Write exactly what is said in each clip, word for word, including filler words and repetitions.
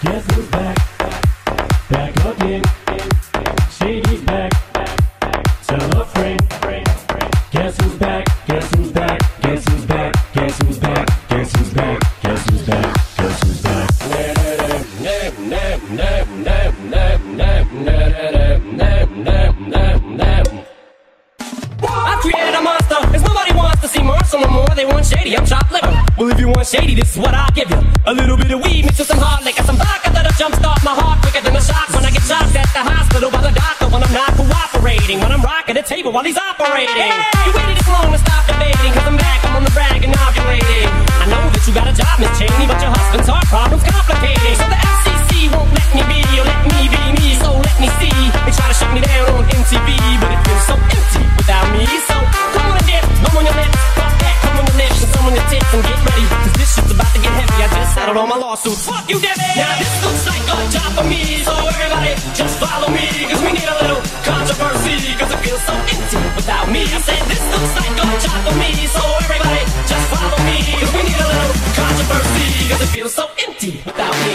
Guess who's back? Back again. Shady's back. Tell a friend. Guess who's back? Guess who's back? Guess who's back? Guess who's back? Guess who's back? Guess who's back? Guess who's back? I created a monster, as nobody wants to see Marshall no more. They want Shady, I'm chopped liver. Well, if you want Shady, this is what I'll give you. A little bit of weed mixed with some hard liquor, some vodka that'll jumpstart my heart quicker than a shock when I get shocked at the hospital by the doctor when I'm not cooperating, when I'm rocking the table while he's operating. Hey! You waited this long to stop debating, cause I'm back, I'm on the brag inaugurating. I know that you got a job, Miss Cheney, but your husband's heart problem's complicating. So the F C C won't let me be, or let me be me, so let me see. They try to shut me down on M T V, but it feels so empty without me. So come on and dip, come on your lips, fuck that, come on your lips, and some on your tits, and get ready, cause this shit's about to get heavy. I just settled all my lawsuits. Fuck you, Debbie! Now this looks like a job for me, so everybody just follow me, cause we need a little controversy, cause it feels so empty without me. I said this looks like a job for me, so everybody just follow me, cause we need a little controversy, cause it feels so empty without me.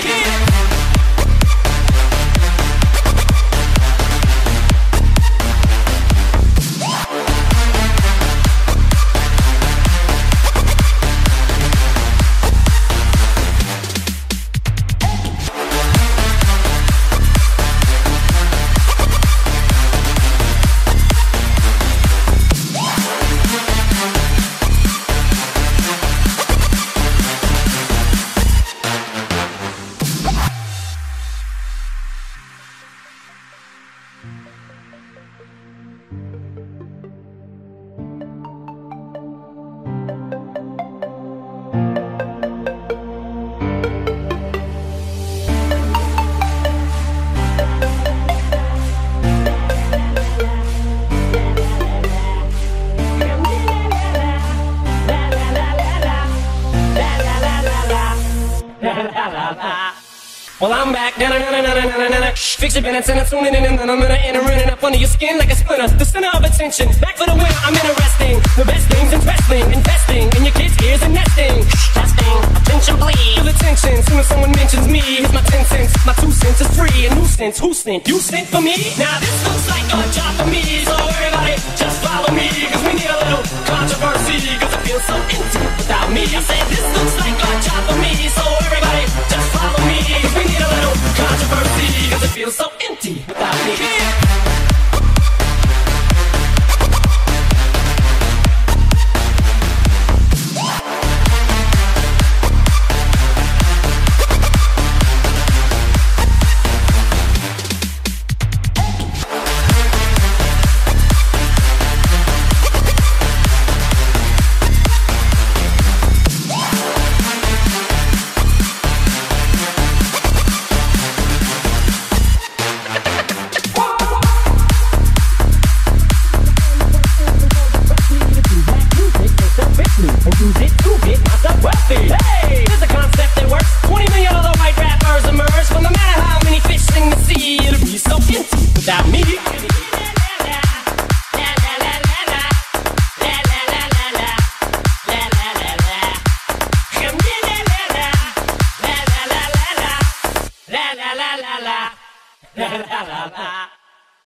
Well, I'm back, na na na na na na na na. Fix your minutes and I'm tuning in, and I'm gonna enter in and up under your skin like a splinter. The center of attention, back for the winner. I'm interesting. The best things in wrestling, investing in your kids' ears and nesting. Testing, attention, please. Feel attention soon as someone mentions me. Here's my ten cents, my two cents is free. A nuisance, who sent? You sent for me? Now this looks like a job for me, so everybody just follow me, cause we need a little controversy, cause it feels so empty without me. I said this looks like a job for me, so everybody just follow me, cause we need a little controversy, cause it feels so empty without me. Hey, there's a concept that works. twenty million other white rappers emerge, but no matter how many fish in the sea, it'll be so empty without me. La la la la la.